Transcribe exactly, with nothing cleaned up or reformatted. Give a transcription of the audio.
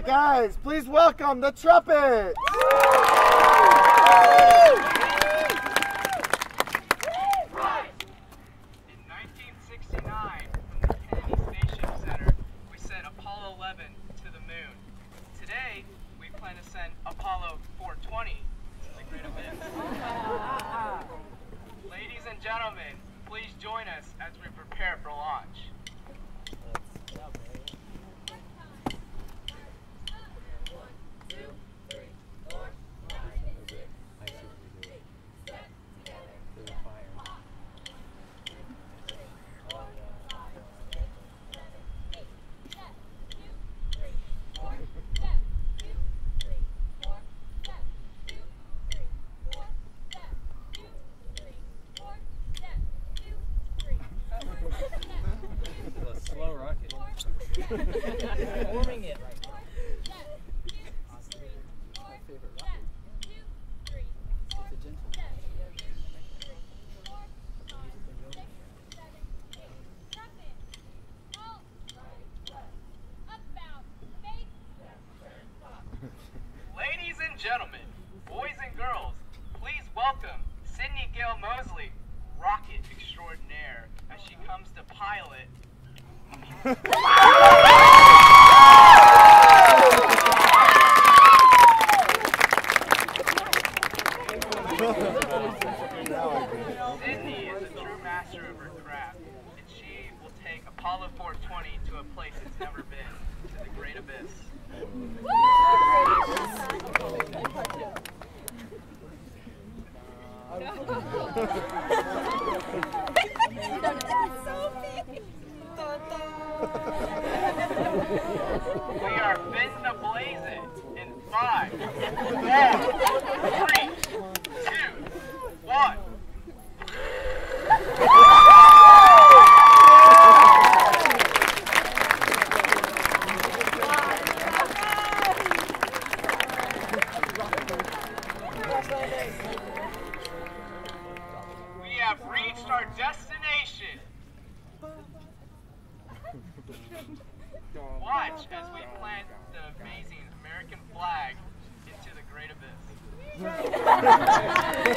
right, guys, please welcome the trumpet. In nineteen sixty-nine, from the Kennedy Space Center, we sent Apollo eleven to the moon. Today, we plan to send Apollo four twenty to the Great Abyss. Ladies and gentlemen, please join us as we prepare for launch. Slow rocket. Warming it right now. My favorite rocket. It's a gentle. Ladies and gentlemen, boys and girls, please welcome Sydney Gale Mosley, rocket extraordinaire, as she comes to pilot. Sydney is a true master of her craft, and she will take Apollo four twenty to a place it's never been, to the Great Abyss. We are fitting to blaze it in five, four, three, two, one. We have reached our destination. Watch as we plant the amazing American flag into the Great Abyss.